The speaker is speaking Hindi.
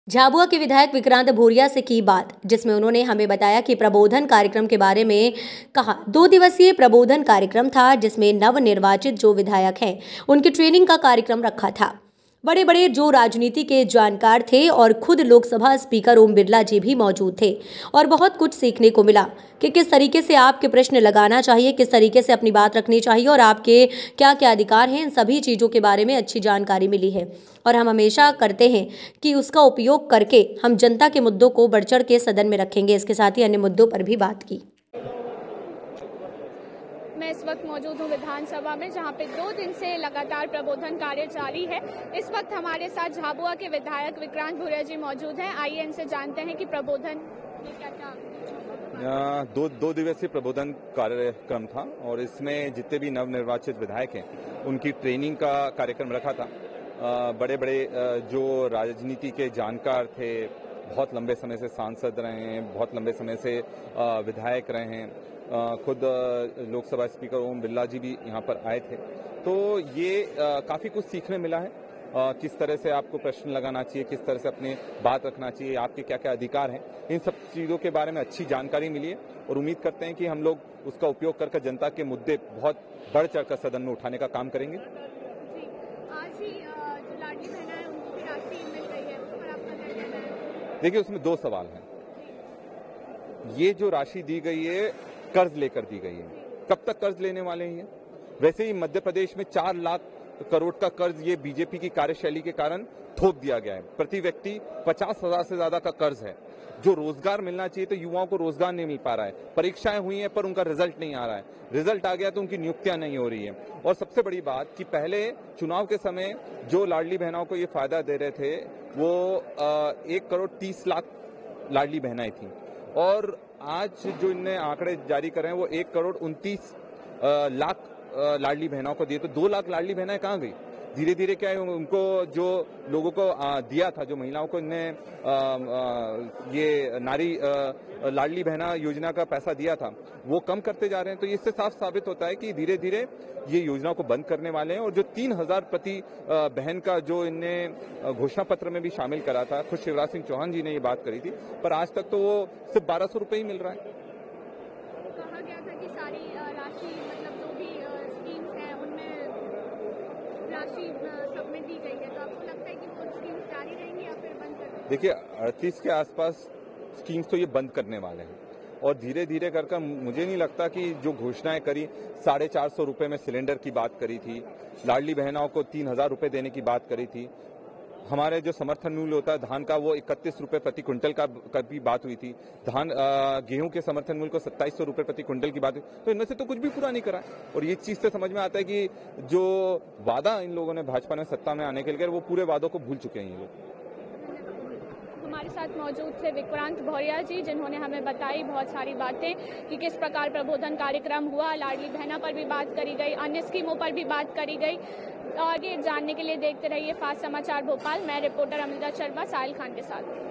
झाबुआ के विधायक विक्रांत भूरिया से की बात, जिसमें उन्होंने हमें बताया कि प्रबोधन कार्यक्रम के बारे में कहा। 2 दिवसीय प्रबोधन कार्यक्रम था, जिसमें नवनिर्वाचित जो विधायक हैं उनकी ट्रेनिंग का कार्यक्रम रखा था। बड़े बड़े जो राजनीति के जानकार थे और खुद लोकसभा स्पीकर ओम बिरला जी भी मौजूद थे और बहुत कुछ सीखने को मिला कि किस तरीके से आपके प्रश्न लगाना चाहिए, किस तरीके से अपनी बात रखनी चाहिए और आपके क्या क्या अधिकार हैं। इन सभी चीज़ों के बारे में अच्छी जानकारी मिली है और हम हमेशा करते हैं कि उसका उपयोग करके हम जनता के मुद्दों को बढ़ चढ़ के सदन में रखेंगे। इसके साथ ही अन्य मुद्दों पर भी बात की। मैं इस वक्त मौजूद हूँ विधानसभा में, जहाँ पे 2 दिन से लगातार प्रबोधन कार्य जारी है। इस वक्त हमारे साथ झाबुआ के विधायक विक्रांत भूरिया जी मौजूद हैं। आइए इनसे जानते हैं कि प्रबोधन में क्या क्या। दो दिवसीय प्रबोधन कार्यक्रम था और इसमें जितने भी नवनिर्वाचित विधायक हैं उनकी ट्रेनिंग का कार्यक्रम रखा था। बड़े बड़े जो राजनीति के जानकार थे, बहुत लंबे समय से सांसद रहे हैं, बहुत लंबे समय से विधायक रहे हैं, खुद लोकसभा स्पीकर ओम बिरला जी भी यहाँ पर आए थे। तो ये काफ़ी कुछ सीखने मिला है। किस तरह से आपको प्रश्न लगाना चाहिए, किस तरह से अपनी बात रखना चाहिए, आपके क्या क्या अधिकार हैं, इन सब चीज़ों के बारे में अच्छी जानकारी मिली है और उम्मीद करते हैं कि हम लोग उसका उपयोग करके जनता के मुद्दे बहुत बढ़ चढ़कर सदन में उठाने का काम करेंगे। आज ही जो लाडली बहना है उनको भी राशि मिल रही है, उस पर आपका क्या कहना है? देखिए, उसमें 2 सवाल हैं। ये जो राशि दी गई है कर्ज लेकर दी गई है। कब तक कर्ज लेने वाले हैं? वैसे ही मध्य प्रदेश में 4 लाख करोड़ का कर्ज ये बीजेपी की कार्यशैली के कारण थोप दिया गया है। प्रति व्यक्ति 50,000 से ज्यादा का कर्ज है। जो रोजगार मिलना चाहिए तो युवाओं को रोजगार नहीं मिल पा रहा है। परीक्षाएं हुई हैं पर उनका रिजल्ट नहीं आ रहा है। रिजल्ट आ गया तो उनकी नियुक्तियां नहीं हो रही है। और सबसे बड़ी बात कि पहले चुनाव के समय जो लाडली बहनों को ये फायदा दे रहे थे वो 1 करोड़ 30 लाख लाडली बहनाएं थी और आज जो इनने आंकड़े जारी कर रहे हैं वो 1 करोड़ 29 लाख लाडली बहनों को दिए। तो 2 लाख लाडली बहनाएं कहाँ गई? धीरे धीरे क्या है, उनको जो लोगों को दिया था, जो महिलाओं को इनने ये नारी लाडली बहना योजना का पैसा दिया था, वो कम करते जा रहे हैं। तो इससे साफ साबित होता है कि धीरे धीरे ये योजना को बंद करने वाले हैं। और जो 3,000 प्रति बहन का जो इनने घोषणा पत्र में भी शामिल करा था, खुद शिवराज सिंह चौहान जी ने ये बात करी थी, पर आज तक तो वो सिर्फ 1,200 रुपये ही मिल रहा है। कहा गया था कि सारी राशि मतलब जो भी स्कीम्स हैं उनमें राशि सब में दी गई है, तो आपको लगता है कि वो स्कीम्स जारी रहेंगी या फिर बंद कर देंगे? देखिए, 38 के आसपास स्कीम्स तो ये बंद करने वाले हैं और धीरे धीरे कर मुझे नहीं लगता कि जो घोषणाएं करी, 450 रुपये में सिलेंडर की बात करी थी, लाडली बहनों को 3,000 रुपये देने की बात करी थी, हमारे जो समर्थन मूल्य होता है धान का वो 31 रुपये प्रति क्विंटल का भी बात हुई थी, गेहूं के समर्थन मूल्य को 2700 रुपये प्रति क्विंटल की बात हुई। तो इनमें से तो कुछ भी पूरा नहीं करा है और ये चीज से समझ में आता है कि जो वादा इन लोगों ने भाजपा ने सत्ता में आने के लिए वो पूरे वादों को भूल चुके हैं ये लोग। हमारे साथ मौजूद थे विक्रांत भूरिया जी, जिन्होंने हमें बताई बहुत सारी बातें कि किस प्रकार प्रबोधन कार्यक्रम हुआ, लाडली बहना पर भी बात करी गई, अन्य स्कीमों पर भी बात करी गई। और ये जानने के लिए देखते रहिए फास्ट समाचार भोपाल। मैं रिपोर्टर अमृता शर्मा साहिल खान के साथ।